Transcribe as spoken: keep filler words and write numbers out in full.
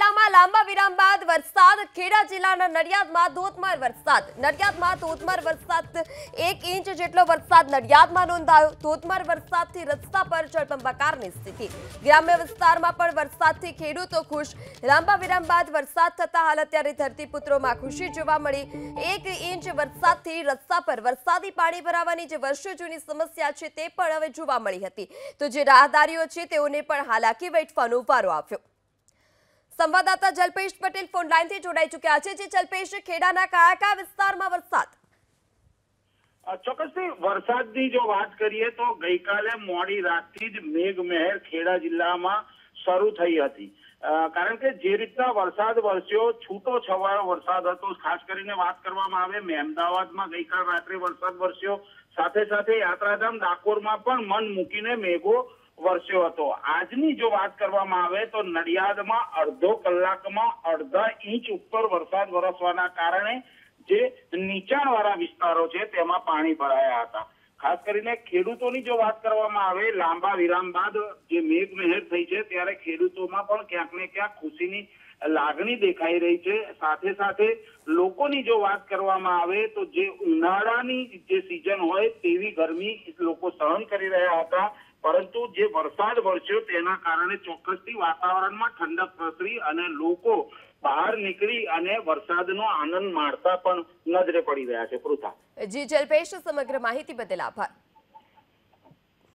જિલ્લામાં લાંબા વિરામ બાદ વરસાદ. ખેડા જિલ્લાના નડિયાદમાં ધોધમાર વરસાદ. નડિયાદમાં ધોધમાર વરસાદ, એક ઇંચ જેટલો વરસાદ નડિયાદમાં નોંધાયો. ધોધમાર વરસાદથી રસ્તા પર જળબંબાકારની સ્થિતિ. ગ્રામ્ય વિસ્તારમાં પણ વરસાદથી ખેડૂતો ખુશ. લાંબા વિરામ બાદ વરસાદ થતા હાલ અત્યારે ધરતીપુત્રોમાં ખુશી જોવા મળી. એક ઇંચ વરસાદથી રસ્તા પર વરસાદી પાણી ભરાવાની જે વર્ષો જૂની સમસ્યા છે તે પણ હવે જોવા મળી હતી. તો જે રાહદારીઓ છે તેઓને પણ હાલાકી વેઠવાનો વારો આવ્યો. સંવાદદાતા જલ્પેશ પટેલ ફોન લાઈનથી જોડાઈ ચૂક્યા છે. જે જલ્પેશ, ખેડાના કયા કયા વિસ્તારમાં વરસાદ? ચોક્કસથી વરસાદની જો વાત કરીએ તો ગઈકાલે મોડી રાતથી જ મેઘમહેર ખેડા જિલ્લામાં શરૂ થઈ હતી. કારણ કે જે રીતના વરસાદ વરસ્યો, છૂટો છવાયો વરસાદ હતો. ખાસ કરીને વાત કરવામાં આવે, મહેમદાવાદમાં ગઈકાલ રાત્રે વરસાદ વરસ્યો. સાથે સાથે યાત્રાધામ ડાકોરમાં પણ મન મૂકીને મેઘો વરસ્યો હતો. આજની જો વાત કરવામાં આવે તો નડિયાદમાં અડધો કલાકમાં અડધા ઇંચ ઉપર વરસાદ વરસવાના કારણે જે નીચાણવાળા વિસ્તારો છે તેમાં પાણી ભરાયા હતા. ખાસ કરીને ખેડૂતોની જો વાત કરવામાં આવે, લાંબા વિરામ બાદ જે મેઘમહેર થઈ છે ત્યારે ખેડૂતોમાં પણ ક્યાંક ને ક્યાંક ખુશીની લાગણી દેખાઈ રહી છે. સાથે સાથે લોકોની જો વાત કરવામાં આવે તો જે ઉનાળાની જે સિઝન હોય તેવી ગરમી લોકો સહન કરી રહ્યા હતા, પરંતુ જે વરસાદ વરસ્યો તેના કારણે ચોક્કસથી વાતાવરણમાં ઠંડક પ્રસરી અને લોકો બહાર નીકળી અને વરસાદનો આનંદ માણતા પણ નજરે પડી રહ્યા છે. પૃથા. જી જલ્પેશ, સમગ્ર માહિતી બદલ આભાર.